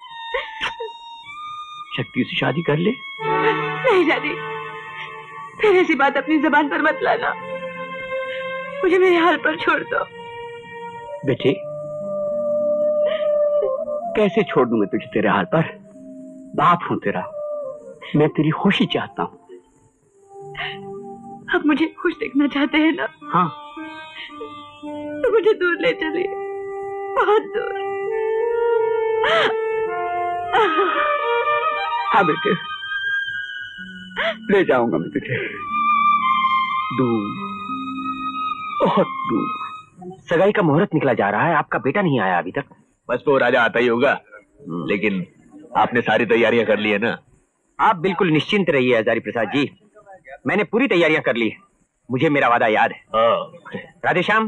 शक्ति से शादी कर ले। नहीं दादी, फिर ऐसी बात अपनी जुबान पर मत लाना। मुझे मेरे हाल पर छोड़ दो। बेटे, कैसे छोड़ दूं मैं तुझे तेरे हाल पर? बाप हूं तेरा, मैं तेरी खुशी चाहता हूं। आप मुझे खुश देखना चाहते हैं ना? हाँ। तो मुझे दूर ले चलिए, बहुत दूर। हाँ बेटे, ले जाऊंगा मैं तुझे दूर, बहुत दूर। सगाई का मुहूर्त निकला जा रहा है, आपका बेटा नहीं आया अभी तक। बस वो राजा आता ही होगा, लेकिन आपने सारी तैयारियां कर ली है ना? आप बिल्कुल निश्चिंत रहिए हजारी प्रसाद जी। मैंने पूरी तैयारियां कर ली है। मुझे मेरा वादा याद है। Radheshyam.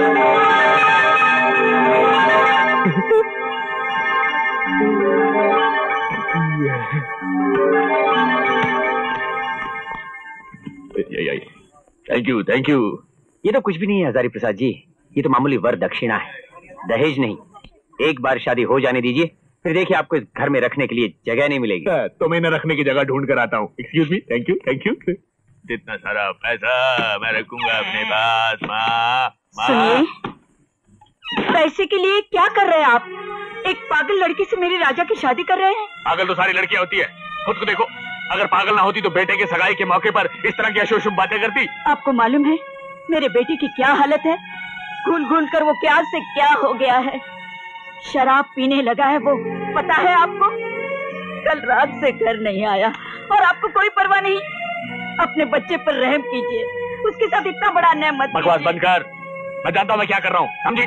Thank you, thank you. ये तो कुछ भी नहीं है हजारी प्रसाद जी, ये तो मामूली वर दक्षिणा है, दहेज नहीं। एक बार शादी हो जाने दीजिए, फिर देखिए आपको इस घर में रखने के लिए जगह नहीं मिलेगी। तो मैं न रखने की जगह ढूंढ कर आता हूँ। Excuse me, thank you, thank you. इतना सारा पैसा मैं रखूंगा अपने पास। माँ, सुनिए, पैसे के लिए क्या कर रहे हैं आप? एक पागल लड़की से मेरे राजा की शादी कर रहे हैं? पागल तो सारी लड़कियां होती है, खुद को देखो। अगर पागल ना होती तो बेटे के सगाई के मौके पर इस तरह की अशुभ बातें करती। आपको मालूम है मेरे बेटे की क्या हालत है? घूल घूल कर वो क्या से क्या हो गया है। शराब पीने लगा है वो, पता है आपको? कल रात से घर नहीं आया और आपको कोई परवाह नहीं। अपने बच्चे पर रहम कीजिए, उसके साथ इतना बड़ा अन्याय मत कीजिए। बकवास बंद कर, मैं जानता हूँ मैं क्या कर रहा हूँ, समझी?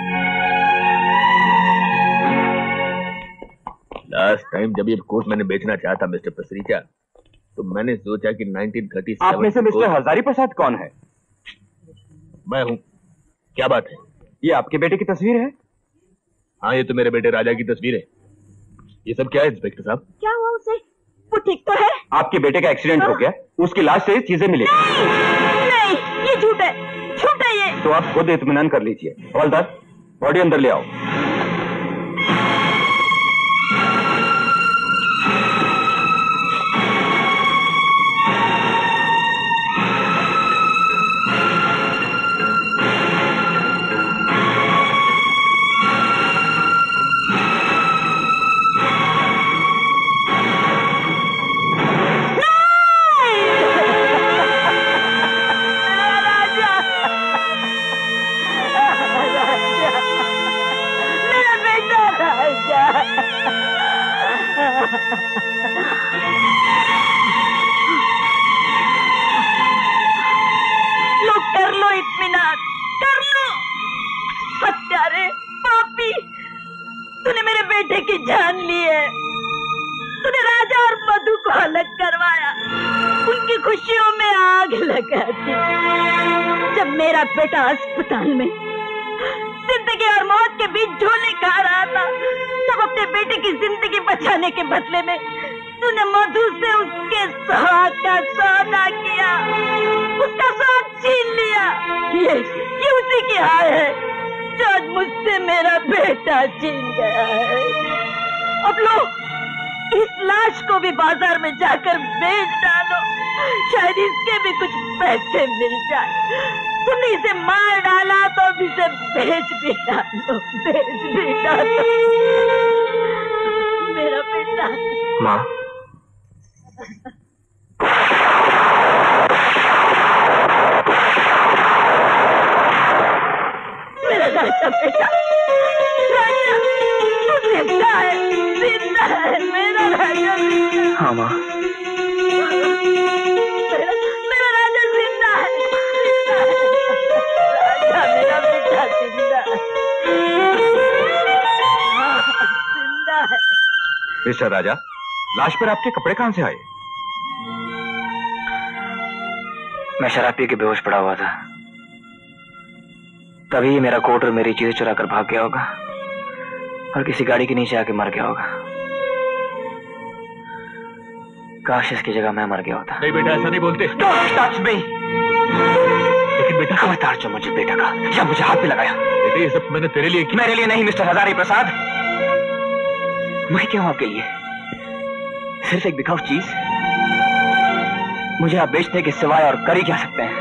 लास्ट टाइम जब ये कोट मैंने बेचना चाहा था मिस्टर पसरीचा, तो मैंने सोचा कि 1937। आप में से मिस्टर हजारी प्रसाद कौन है? मैं हूँ। क्या बात है? ये आपके बेटे की तस्वीर है? हाँ, ये तो मेरे बेटे राजा की तस्वीर है। ये सब क्या है इंस्पेक्टर साहब? क्या हुआ उसे? वो ठीक तो है? आपके बेटे का एक्सीडेंट हो गया, उसकी लाश से चीजें मिली। नहीं, ये झूठ है, झूठ है ये। तो आप खुद इत्मीनान कर लीजिए। हवलदार, बॉडी अंदर ले आओ। लो कर लो इत्मीनान, कर लो। हत्यारे, पापी, तूने मेरे बेटे की जान ली है। तूने राजा और मधु को अलग करवाया, उनकी खुशियों में आग लगा दी। जब मेरा बेटा अस्पताल में जिंदगी और मौत के बीच झोले खा रहा था, तब अपने बेटे की जिंदगी बचाने के बदले में तूने मधु से उसके सुहाग का सौदा किया, उसका सुहाग छीन लिया। ये उसी की हाय है जो आज मुझसे मेरा बेटा छीन गया है। अब लो, इस लाश को भी बाजार में जाकर बेच डालो, शायद इसके भी कुछ पैसे मिल जाए। तुमने इसे मार डाला तो अब इसे बेच भी डालो, बेच भी डालो। मेरा बेटा। माँ, मेरा राजा बेटा, राजा जिंदा है, जिंदा है, मेरा राजा जिंदा। हाँ माँ, मेरा राजा जिंदा है, राजा मेरा बेटा जिंदा है, जिंदा है। मिस्टर राजा, लाश पर आपके कपड़े कहां से आए? मैं शराब पी के बेहोश पड़ा हुआ था, तभी ये मेरा कोट और मेरी चीजें चुरा कर भाग गया होगा और किसी गाड़ी के नीचे आके मर गया होगा। काश इसकी जगह मैं मर गया होता। नहीं बेटा, ऐसा नहीं बोलते। Don't touch me! लेकिन बेटा, खबरदार जो मुझे बेटा का या मुझे हाथ पे लगाया। बेटे ये सब मैंने तेरे लिए किया। मेरे लिए नहीं मिस्टर हजारी प्रसाद, मैं क्यों आपके लिए? सिर्फ एक बिकाऊ चीज, मुझे आप बेचने के सिवाय और कर ही क्या सकते हैं?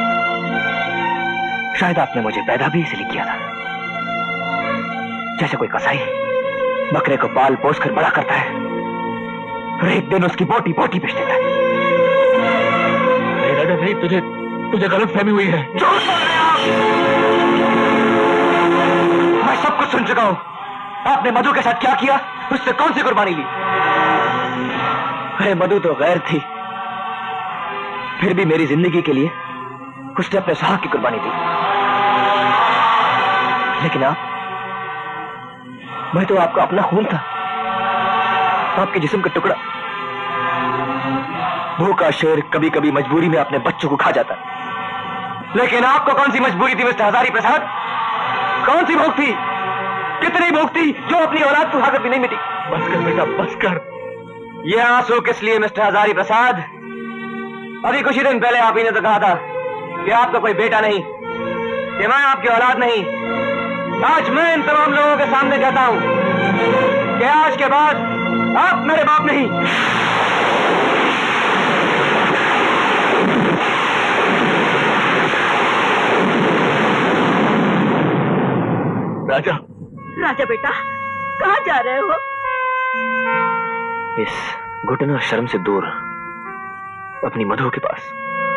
शायद आपने मुझे पैदा भी इसलिए किया था, जैसे कोई कसाई बकरे को पाल पोस कर बड़ा करता है और एक दिन उसकी बोटी बोटी बेच देता है। नहीं राजा नहीं, तुझे गलत फहमी हुई है। झूठ बोल रहे हैं आप! मैं सब कुछ सुन चुका हूं। आपने मधु के साथ क्या किया, उससे कौन सी कुर्बानी ली? अरे मधु तो गैर थी, फिर भी मेरी जिंदगी के लिए उसने अपने सुहाग की कुर्बानी दी। लेकिन आप, मैं तो आपका अपना खून था, आपके जिस्म का टुकड़ा। भूखा शेर कभी कभी मजबूरी में अपने बच्चों को खा जाता है, लेकिन आपको कौन सी मजबूरी थी मिस्टर हजारी प्रसाद? कौन सी भूख थी? कितनी भूख थी जो अपनी औलाद को खाकर भी नहीं मिटी? बस कर बेटा, बस कर। ये आंसू किस लिए मिस्टर हजारी प्रसाद? अभी कुछ ही दिन पहले आप ही ने तो कहा था कि आपका कोई बेटा नहीं, कि मैं आपकी औलाद नहीं। आज मैं इन तमाम लोगों के सामने कहता हूं कि आज के बाद आप मेरे बाप नहीं। राजा, राजा बेटा, कहाँ जा रहे हो? इस घुटन और शर्म से दूर अपनी मधु के पास।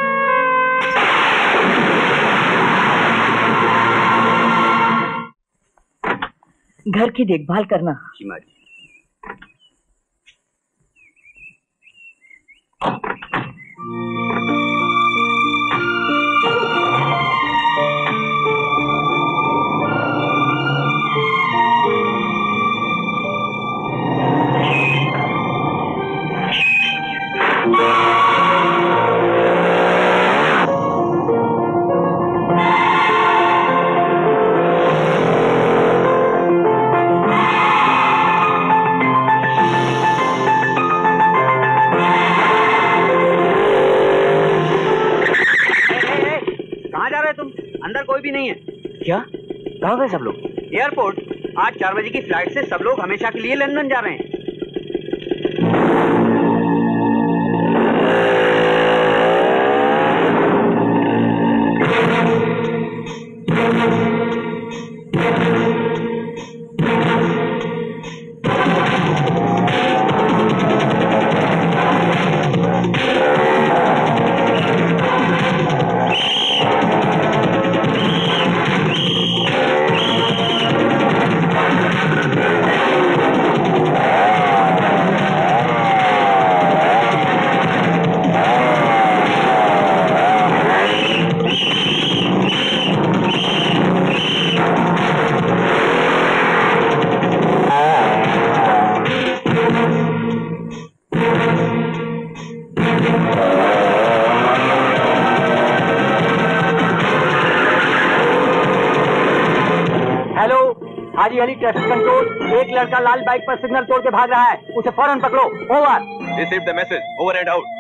घर की देखभाल करना। जी माँ जी। क्या? कहाँ गए सब लोग? एयरपोर्ट। आज 4 बजे की फ्लाइट से सब लोग हमेशा के लिए लंदन जा रहे हैं। हाजी ट्रैफिक कंट्रोल, एक लड़का लाल बाइक पर सिग्नल तोड़ के भाग रहा है, उसे फौरन पकड़ो। Over. Receive the message, over and out.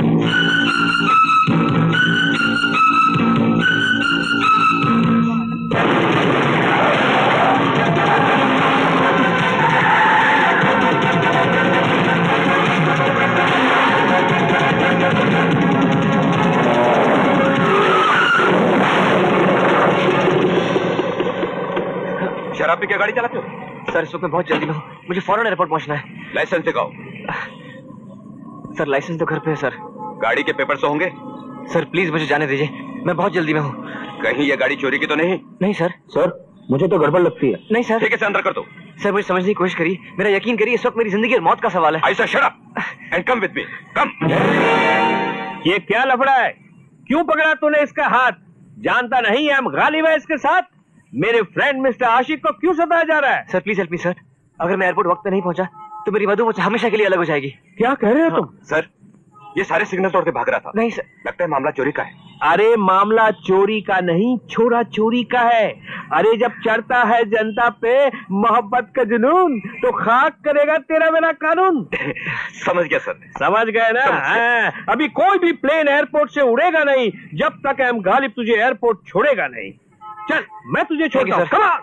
शराब पी क्या गाड़ी चलाते हो? सर इस वक्त मैं बहुत जल्दी में हूँ, मुझे फौरन एयरपोर्ट पहुंचना है। लाइसेंस दिखाओ। सर लाइसेंस तो घर पे है सर। गाड़ी के पेपर्स तो होंगे? सर प्लीज मुझे जाने दीजिए, मैं बहुत जल्दी में हूँ। कहीं ये गाड़ी चोरी की तो नहीं? नहीं सर। सर मुझे तो गड़बड़ लगती है। नहीं सर। ठीक है, अंदर कर दो। सर मुझे समझने की कोशिश करिए, मेरा यकीन करिए, इस वक्त मेरी जिंदगी और मौत का सवाल है। ऐसा shut up and come with me, come. ये क्या लफड़ा है? क्यों पकड़ा तूने इसका हाथ? जानता नहीं है हम गालिब है इसके साथ? मेरे फ्रेंड मिस्टर आशिक को क्यों सताया जा रहा है? Sir please help me sir, अगर मैं एयरपोर्ट वक्त पे नहीं पहुंचा तो मेरी मधु मुझसे हमेशा के लिए अलग हो जाएगी। क्या कह रहे हो तुम? सर ये सारे सिग्नल तोड़ के भाग रहा था। नहीं सर। लगता है मामला चोरी का है। अरे मामला चोरी का नहीं, छोरा चोरी का है। अरे जब चढ़ता है जनता पे मोहब्बत का जुनून तो खाक करेगा तेरा मेरा कानून। समझ गया सर। समझ गए ना? अभी कोई भी प्लेन एयरपोर्ट से उड़ेगा नहीं जब तक हम गालिब तुझे एयरपोर्ट छोड़ेगा नहीं। चल मैं तुझे छोड़ता हूं। Come on.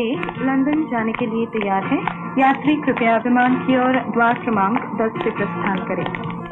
लंदन जाने के लिए तैयार है। यात्री कृपया विमान की ओर द्वार क्रमांक 10 से प्रस्थान करें।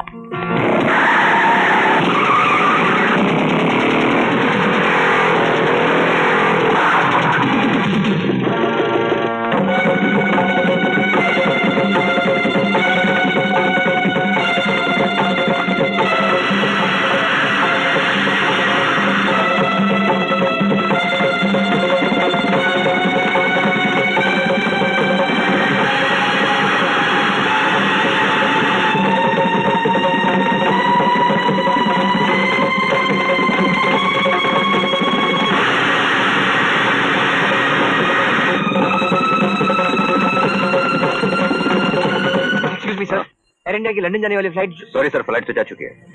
एयर इंडिया की लंदन जाने वाली फ्लाइट। सॉरी सर, फ्लाइट तो जा चुकी है।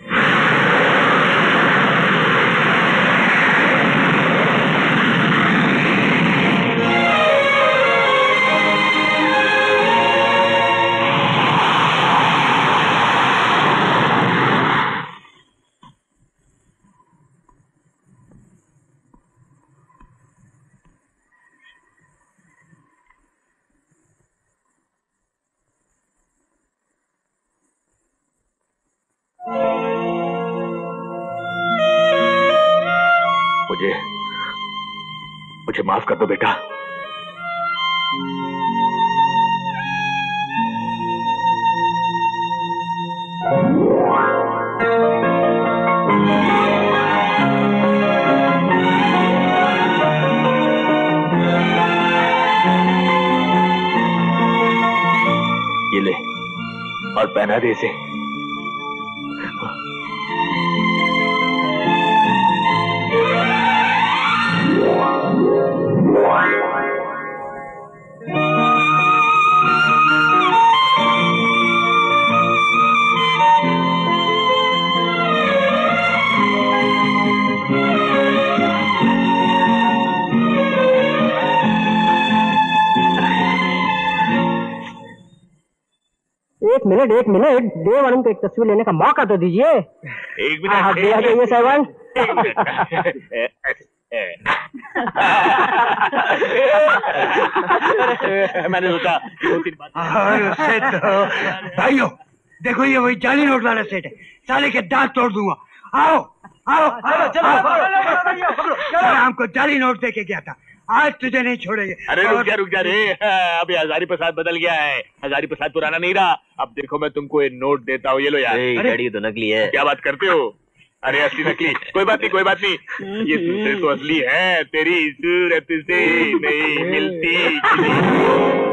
मुझे माफ कर दो बेटा। ये ले और पहना दे इसे। एक मिनट देव आनंद को एक तस्वीर लेने का मौका तो दीजिए। एक मिनट जाइए साहबान। मैंने सोचा सेठ भाइयों देखो, ये वही जाली नोट वाला सेठ है। साले के दांत तोड़ दूंगा। आओ आओ चलो। हमको जाली नोट दे के गया था, आज तुझे नहीं छोड़ेंगे। अरे रुक जा रे, अभी हजारी प्रसाद बदल गया है। हजारी प्रसाद पुराना नहीं रहा। अब देखो मैं तुमको एक नोट देता हूँ, ये लो यार। घड़ी तो नकली है। क्या बात करते हो? अरे असली नकली कोई बात नहीं। ये सूरत तो असली है, तेरी सूरत से नहीं मिलती।